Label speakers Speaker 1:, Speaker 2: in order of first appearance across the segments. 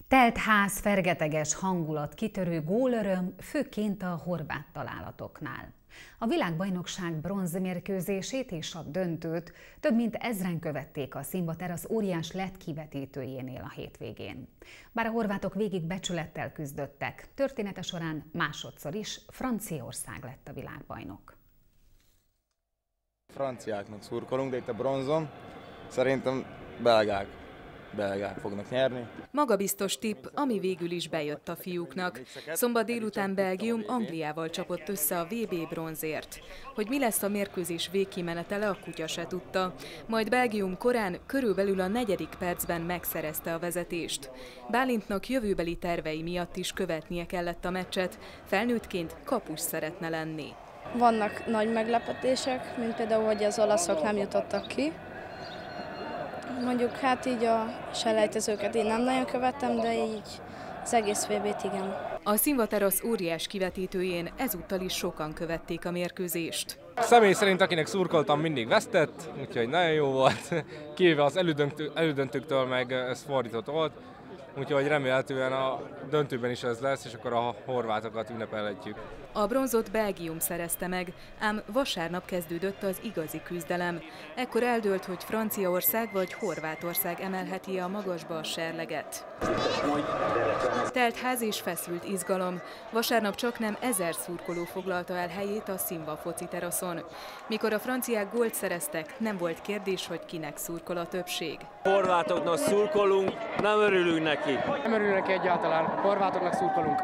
Speaker 1: Telt ház, fergeteges hangulat, kitörő gólöröm, főként a horvát találatoknál. A világbajnokság bronzmérkőzését és a döntőt több mint 1000-en követték a Szimba Terasz óriás LED kivetítőjénél a hétvégén. Bár a horvátok végig becsülettel küzdöttek, története során másodszor is Franciaország lett a világbajnok.
Speaker 2: Franciáknak szurkolunk, de itt a bronzon szerintem belgák fognak nyerni.
Speaker 3: Magabiztos tipp, ami végül is bejött a fiúknak. Szombat délután Belgium Angliával csapott össze a VB bronzért. Hogy mi lesz a mérkőzés végkimenetele, a kutya se tudta. Majd Belgium korán körülbelül a 4. percben megszerezte a vezetést. Bálintnak jövőbeli tervei miatt is követnie kellett a meccset, felnőttként kapus szeretne lenni.
Speaker 4: Vannak nagy meglepetések, mint például, hogy az olaszok nem jutottak ki. Mondjuk hát így a selejtezőket én nem nagyon követtem, de így az egész VB-t igen.
Speaker 3: A Szimba Terasz óriás kivetítőjén ezúttal is sokan követték a mérkőzést.
Speaker 5: Személy szerint akinek szurkoltam, mindig vesztett, úgyhogy nagyon jó volt, kivéve az elődöntőktől meg ez fordított volt. Úgyhogy remélhetően a döntőben is ez lesz, és akkor a horvátokat ünnepelhetjük.
Speaker 3: A bronzot Belgium szerezte meg, ám vasárnap kezdődött az igazi küzdelem. Ekkor eldőlt, hogy Franciaország vagy Horvátország emelheti a magasba a serleget. Telt ház és feszült izgalom. Vasárnap csaknem 1000 szurkoló foglalta el helyét a Szimba foci teraszon. Mikor a franciák gólt szereztek, nem volt kérdés, hogy kinek szurkol a többség.
Speaker 6: Horvátoknak szurkolunk, nem örülünk neki.
Speaker 7: Nem örülünk neki egyáltalán, horvátoknak szurkolunk.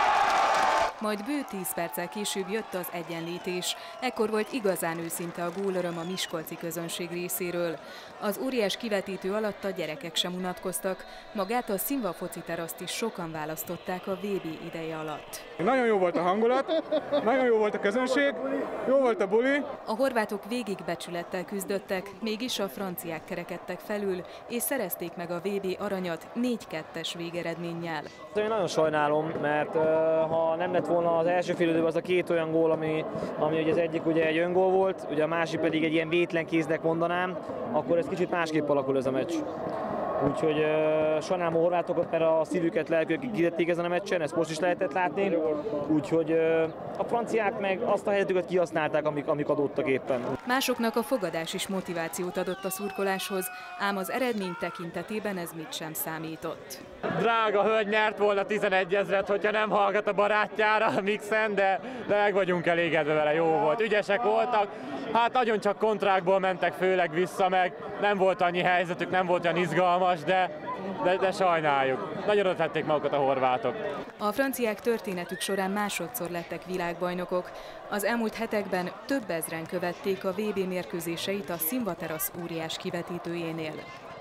Speaker 3: Majd bő 10 perccel később jött az egyenlítés. Ekkor volt igazán őszinte a gólöröm a miskolci közönség részéről. Az óriás kivetítő alatt a gyerekek sem unatkoztak. Magát a Szimba foci teraszt is sokan választották a VB ideje alatt.
Speaker 7: Nagyon jó volt a hangulat, nagyon jó volt a közönség, jó volt a buli.
Speaker 3: A horvátok végig becsülettel küzdöttek, mégis a franciák kerekedtek felül, és szerezték meg a VB aranyat 4-2-es végeredménnyel.
Speaker 6: Én nagyon sajnálom, mert ha nem lett volna az első fél időben az a 2 olyan gól, ami ugye az egyik ugye egy öngól volt, ugye a másik pedig egy ilyen vétlen kéznek mondanám, akkor ez kicsit másképp alakul ez a meccs. Úgyhogy sajnálom a horvátokat, mert a szívüket, lelküket kitették ezen a meccsen, ezt most is lehetett látni. Úgyhogy a franciák meg azt a helyzetüket kihasználták, amik adottak éppen.
Speaker 3: Másoknak a fogadás is motivációt adott a szurkoláshoz, ám az eredmény tekintetében ez mit sem számított.
Speaker 8: Drága hölgy nyert volna 11 000-et, hogyha nem hallgat a barátjára a mixen, de meg vagyunk elégedve vele, jó volt. Ügyesek voltak, hát nagyon csak kontrákból mentek főleg vissza, meg nem volt annyi helyzetük, nem volt olyan izgalmas, de sajnáljuk. Nagyon oda tették magukat a horvátok.
Speaker 3: A franciák történetük során másodszor lettek világbajnokok. Az elmúlt hetekben több ezren követték a VB mérkőzéseit a Szimba Terasz óriás kivetítőjénél.